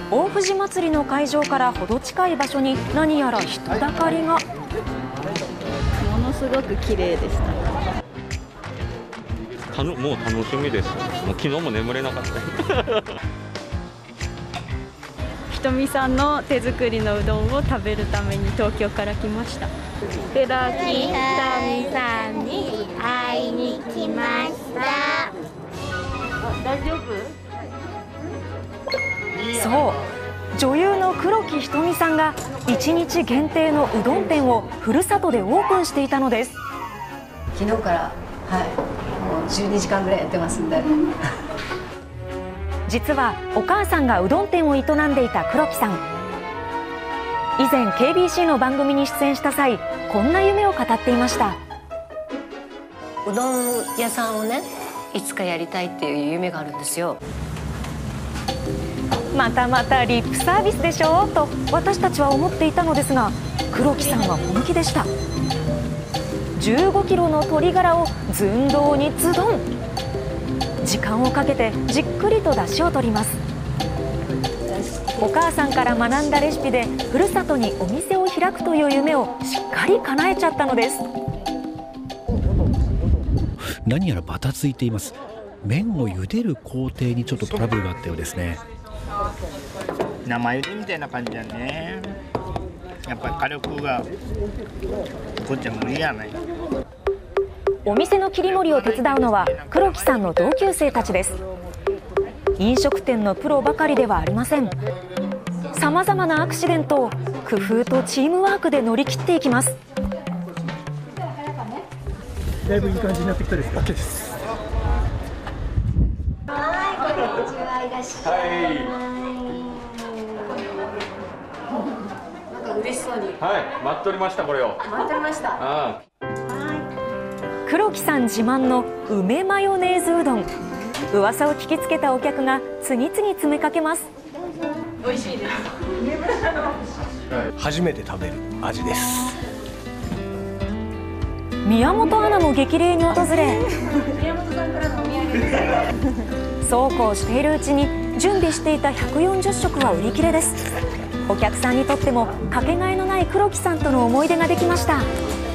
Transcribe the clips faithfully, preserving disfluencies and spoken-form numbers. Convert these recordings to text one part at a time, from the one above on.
大藤祭りの会場からほど近い場所に何やら人だかりが。 ものすごく綺麗でした。 たのもう楽しみです。もう昨日も眠れなかった。 ひとみさんの手作りのうどんを食べるために東京から来ました。 黒木ひとみさんに会いに来ました。大丈夫？ そう、女優の黒木ひとみさんがいちにち限定のうどん店をふるさとでオープンしていたのです。 昨日から、はい、もうじゅうにじかんぐらいやってますんで。 実はお母さんがうどん店を営んでいた黒木さん。以前 ケービーシー の番組に出演した際、こんな夢を語っていました。 うどん屋さんをね、いつかやりたいっていう夢があるんですよ。 またまたリップサービスでしょと私たちは思っていたのですが、黒木さんは本気でした。じゅうごキロの鶏ガラを寸胴にズドン。時間をかけてじっくりと出汁を取ります。お母さんから学んだレシピでふるさとにお店を開くという夢をしっかり叶えちゃったのです。 何やらバタついています。麺を茹でる工程にちょっとトラブルがあったようですね。 生茹でみたいな感じだね。やっぱり火力がこっちは無理やない。 お店の切り盛りを手伝うのは黒木さんの同級生たちです。飲食店のプロばかりではありません。さまざまなアクシデントを工夫とチームワークで乗り切っていきます。 だいぶいい感じになってきたですか？ OK です。 はい、こんにちは、いらっしゃい。なんか嬉しそうに。 はい、待っておりました、これを。 待っておりました。 あ黒木さん自慢の梅マヨネーズうどん。噂を聞きつけたお客が次々詰めかけます。 美味しいです。 初めて食べる味です。 宮本アナも激励に訪れ、 宮本さんからのお土産です。 そうこうしているうちに準備していたひゃくよんじゅっしょくは売り切れです。お客さんにとってもかけがえのない黒木さんとの思い出ができました。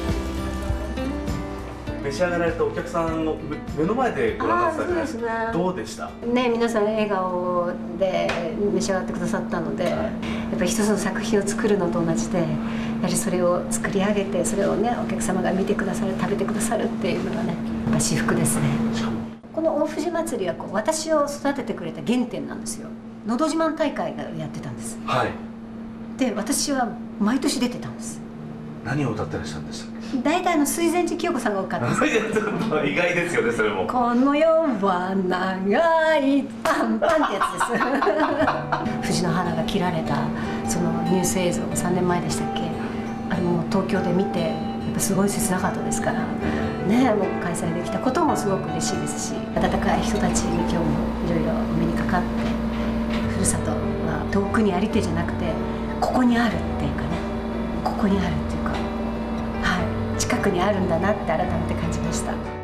召し上がられたお客さんの目の前でご覧になってたじゃないですか。どうでした？ ね、皆さん笑顔で召し上がってくださったので、やっぱり一つの作品を作るのと同じで、やはりそれを作り上げて、それをね、お客様が見てくださる、食べてくださるっていうのがね、やっぱ至福ですね。この大藤祭りはこう私を育ててくれた原点なんですよ。のど自慢大会がやってたんです。 はい。 で、私は毎年出てたんです。 何を歌ってらっしゃるんでしたっけ？ 大体の水前寺清子さんが多かったです。 意外ですよね、それも。 この世は長いパンパンってやつです。藤の花が切られたそのニュース映像、さんねんまえでしたっけ？あれも東京で見て、やっぱすごい切なかったですからね。もう開催できたこともすごく嬉しいですし、温かい人たちに今日もいろいろお目にかかって、ふるさとは遠くにありてじゃなくてここにあるっていうかね、ここにあるっていうか、はい、近くにあるんだなって改めて感じました。